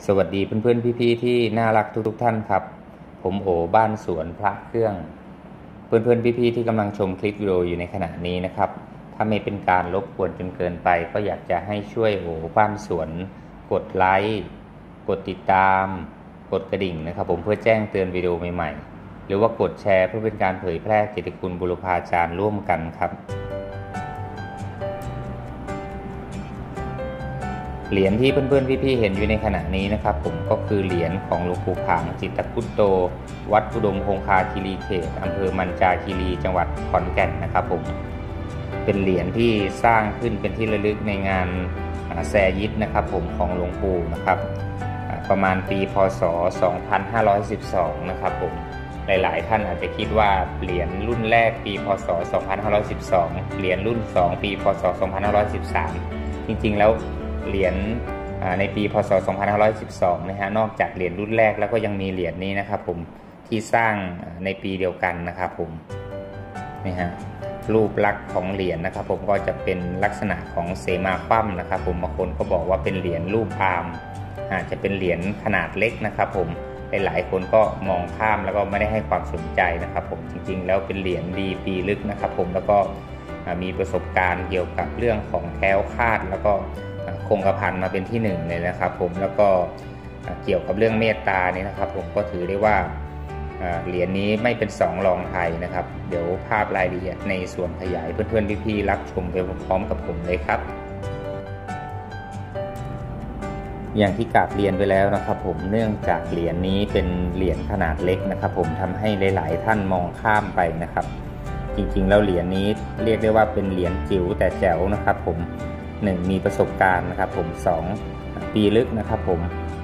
สวัสดีเพื่อนๆพี่ๆที่น่ารักทุกท่านครับผมโอบ้านสวนพระเครื่องเพื่อนๆพี่ๆที่กำลังชมคลิปวิดีโออยู่ในขณะนี้นะครับถ้าไม่เป็นการรบกวนจนเกินไปก็อยากจะให้ช่วยโอบ้านสวนกดไลค์กดติดตามกดกระดิ่งนะครับผมเพื่อแจ้งเตือนวิดีโอใหม่ๆหรือว่ากดแชร์เพื่อเป็นการเผยแพร่เกียรติคุณบุรพาจารย์ร่วมกันครับเหรียญที่เพื่อนๆพี่ๆเห็นอยู่ในขณะนี้นะครับผมก็คือเหรียญของหลวงปู่ผางจิตตคุตโตวัดอุดมคงคาคีรีเขตอำเภอมันจาคีรีจังหวัดขอนแก่นนะครับผมเป็นเหรียญที่สร้างขึ้นเป็นที่ระลึกในงานแซยิดนะครับผมของหลวงปู่นะครับประมาณปีพ.ศ. 2512นะครับผมหลายๆท่านอาจจะคิดว่าเหรียญรุ่นแรกปีพ.ศ. 2512เหรียญรุ่น2ปีพ.ศ. 2513จริงๆแล้วเหรียญในปีพ.ศ. 2512นะฮะนอกจากเหรียญรุ่นแรกแล้วก็ยังมีเหรียญนี้นะครับผมที่สร้างในปีเดียวกันนะครับผมนี่ฮะรูปลักษณ์ของเหรียญนะครับผมก็จะเป็นลักษณะของเสมาคว่ำนะครับผมบางคนก็บอกว่าเป็นเหรียญรูปอาร์มอาจจะเป็นเหรียญขนาดเล็กนะครับผมหลายคนก็มองข้ามแล้วก็ไม่ได้ให้ความสนใจนะครับผมจริงๆแล้วเป็นเหรียญดีปีลึกนะครับผมแล้วก็มีประสบการณ์เกี่ยวกับเรื่องของแคล้วคลาดแล้วก็คงกระพันมาเป็นที่หนึ่งเลยนะครับผมแล้วก็เกี่ยวกับเรื่องเมตตานี่นะครับผมก็ถือได้ว่าเหรียญนี้ไม่เป็นสองรองใครนะครับเดี๋ยวภาพรายละเอียดในส่วนขยายเพื่อนๆพี่ๆรับชมไปพร้อมกับผมเลยครับอย่างที่กราบเรียนไปแล้วนะครับผมเนื่องจากเหรียญนี้เป็นเหรียญขนาดเล็กนะครับผมทำให้หลายๆท่านมองข้ามไปนะครับจริงๆแล้วเหรียญนี้เรียกได้ว่าเป็นเหรียญจิ๋วแต่แจ๋วนะครับผม1มีประสบการณ์นะครับผม2ปีลึกนะครับผม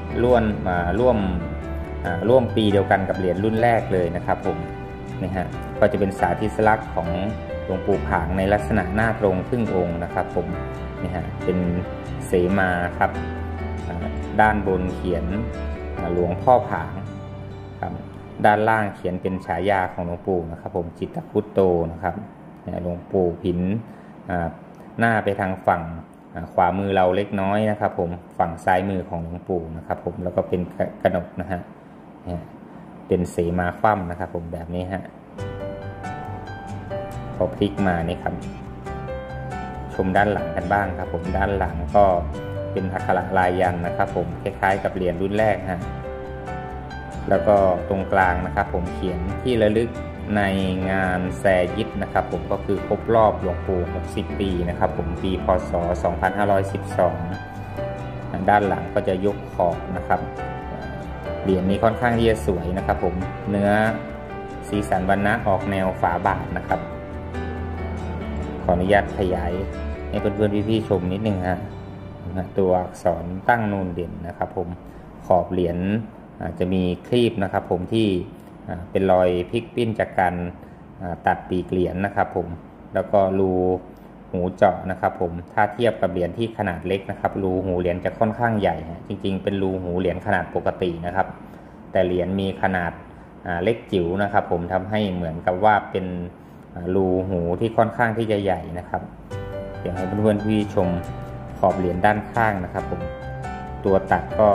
ร่วมปีเดียวกันกับเหรียญรุ่นแรกเลยนะครับผมนะฮะก็จะเป็นสาธิสลักษณ์ของหลวงปู่ผางในลักษณะหน้าตรงครึ่งองค์นะครับผมนี่ฮะเป็นเสมาครับด้านบนเขียนหลวงพ่อผางครับด้านล่างเขียนเป็นฉายาของหลวงปู่นะครับผมจิตตคุตโตนะครับหลวงปู่ผินหน้าไปทางฝั่งขวามือเราเล็กน้อยนะครับผมฝั่งซ้ายมือของหลวงปู่นะครับผมแล้วก็เป็นกระหนกนะฮะเป็นเสมาคว่ำนะครับผมแบบนี้ฮะพอพลิกมานี่ครับชมด้านหลังกันบ้างครับผมด้านหลังก็เป็นอักขระลายยันต์นะครับผมคล้ายๆกับเหรียญรุ่นแรกฮะแล้วก็ตรงกลางนะครับผมเขียนที่ระลึกในงานแซยิดนะครับผมก็คือครบรอบหลวงปู่60 ปีนะครับผมปีพ.ศ. 2512ด้านหลังก็จะยกขอบนะครับเหรียญนี้ค่อนข้างที่จะสวยนะครับผมเนื้อสีสันวรรณะออกแนวฝาบาทนะครับขออนุญาตขยายให้เพื่อนๆพี่ๆชมนิดนึงฮะตัวอักษรตั้งนูนเด่นนะครับผมขอบเหรียญจะมีครีบนะครับผมที่เป็นรอยพลิกปิ้นจากการตัดปีกเหรียญนะครับผมแล้วก็รูหูเจาะนะครับผมถ้าเทียบกับเหรียญที่ขนาดเล็กนะครับรูหูเหรียญจะค่อนข้างใหญ่จริงๆเป็นรูหูเหรียญขนาดปกตินะครับแต่เหรียญมีขนาดเล็กจิ๋วนะครับผมทำให้เหมือนกับว่าเป็นรูหูที่ค่อนข้างที่จะใหญ่นะครับเดี๋ยวให้เพื่อนๆพี่ชมขอบเหรียญด้านข้างนะครับผมตัวตัดก็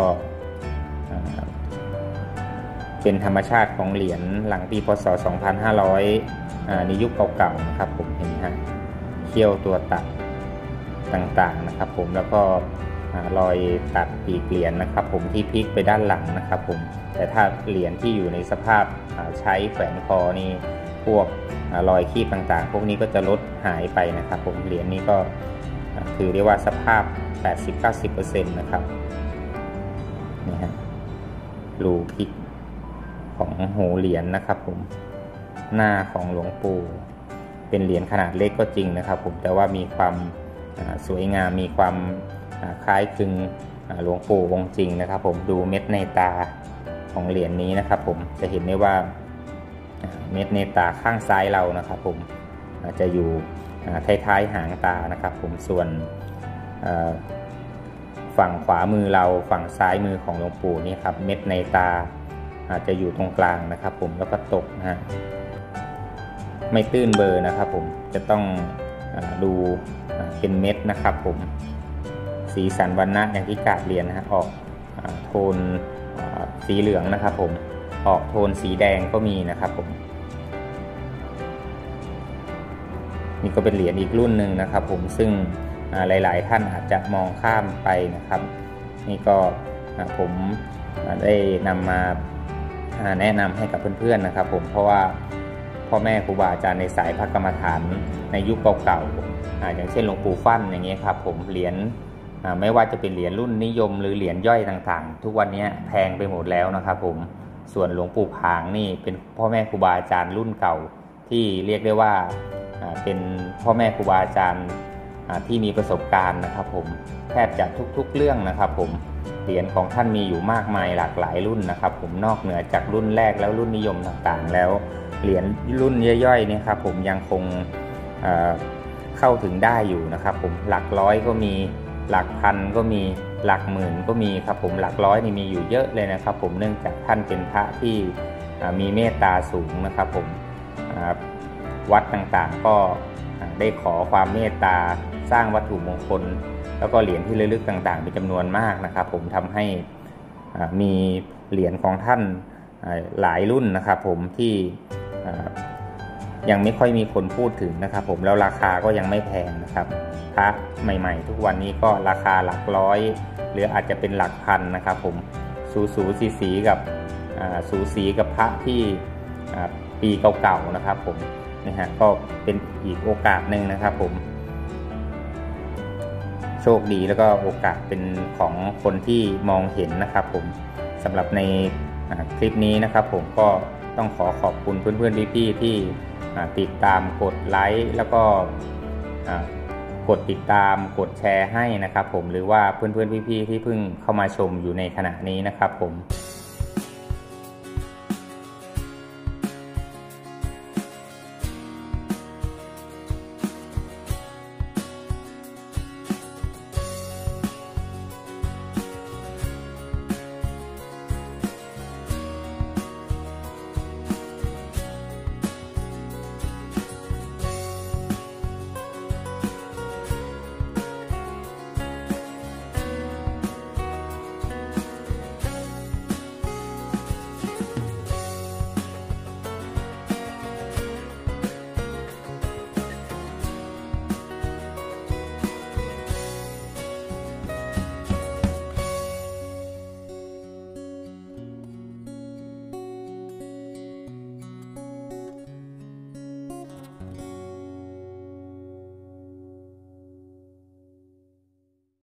เป็นธรรมชาติของเหรียญหลังปีพ.ศ. 2500ในยุคเก่าๆนะครับผมเห็นฮะเขี้ยวตัวตัดต่างๆนะครับผมแล้วก็รอยตัดปีกเหรียญนะครับผมที่พลิกไปด้านหลังนะครับผมแต่ถ้าเหรียญที่อยู่ในสภาพใช้แขวนคอนี่พวกรอยคีบต่างๆพวกนี้ก็จะลดหายไปนะครับผมเหรียญนี้ก็ถือได้ว่าสภาพ 80-90% นะครับนี่ฮะรูพลิกของหูเหรียญนะครับผมหน้าของหลวงปู่เป็นเหรียญขนาดเล็กก็จริงนะครับผมแต่ว่ามีความสวยงามมีความคล้ายคลึงหลวงปู่องค์จริงนะครับผมดูเม็ดในตาของเหรียญนี้นะครับผมจะเห็นได้ว่าเม็ดในตาข้างซ้ายเรานะครับผมจะอยู่ท้ายๆหางตานะครับผมส่วนฝั่งขวามือเราฝั่งซ้ายมือของหลวงปู่นี่ครับเม็ดในตาอาจจะอยู่ตรงกลางนะครับผมแล้วก็ตกนะฮะไม่ตื้นเบอร์นะครับผมจะต้องดูเป็นเม็ดนะครับผมสีสันวรรณะอย่างที่กราบเรียนนะฮะออกโทนสีเหลืองนะครับผมออกโทนสีแดงก็มีนะครับผมนี่ก็เป็นเหรียญอีกรุ่นหนึ่งนะครับผมซึ่งหลายๆท่านอาจจะมองข้ามไปนะครับนี่ก็ผมได้นำมาแนะนำให้กับเพื่อนๆนะครับผมเพราะว่าพ่อแม่ครูบาอาจารย์ในสายพระกรรมฐานในยุคเก่าๆอย่างเช่นหลวงปู่ฟั่นอย่างเงี้ยครับผมเหรียญไม่ว่าจะเป็นเหรียญรุ่นนิยมหรือเหรียญย่อยต่างๆทุกวันนี้แพงไปหมดแล้วนะครับผมส่วนหลวงปู่ผางนี่เป็นพ่อแม่ครูบาอาจารย์รุ่นเก่าที่เรียกได้ว่าเป็นพ่อแม่ครูบาอาจารย์ที่มีประสบการณ์นะครับผมแทบจะทุกๆเรื่องนะครับผมเหรียญของท่านมีอยู่มากมายหลากหลายรุ่นนะครับผมนอกเหนือจากรุ่นแรกแล้วรุ่นนิยมต่างๆแล้วเหรียญรุ่นย่อยๆเนี่ยครับผมยังคงเข้าถึงได้อยู่นะครับผมหลักร้อยก็มีหลักพันก็มีหลักหมื่นก็มีครับผมหลักร้อยนี่มีอยู่เยอะเลยนะครับผมเนื่องจากท่านเป็นพระที่มีเมตตาสูงนะครับผมวัดต่างๆก็ได้ขอความเมตตาสร้างวัตถุมงคลแล้วก็เหรียญที่ระลึกต่างๆเป็นจำนวนมากนะครับผมทำให้มีเหรียญของท่านหลายรุ่นนะครับผมที่ยังไม่ค่อยมีคนพูดถึงนะครับผมแล้วราคาก็ยังไม่แพงนะครับพระใหม่ๆทุกวันนี้ก็ราคาหลักร้อยหรืออาจจะเป็นหลักพันนะครับผมสูสีกับพระที่ปีเก่าๆนะครับผมนะฮะก็เป็นอีกโอกาสหนึ่งนะครับผมโชคดีแล้วก็โอกาสเป็นของคนที่มองเห็นนะครับผมสำหรับในคลิปนี้นะครับผมก็ต้องขอบคุณเพื่อนๆพี่ๆที่ติดตามกดไลค์แล้วก็กดติดตามกดแชร์ให้นะครับผมหรือว่าเพื่อนๆพี่ๆที่เพิ่งเข้ามาชมอยู่ในขณะนี้นะครับผม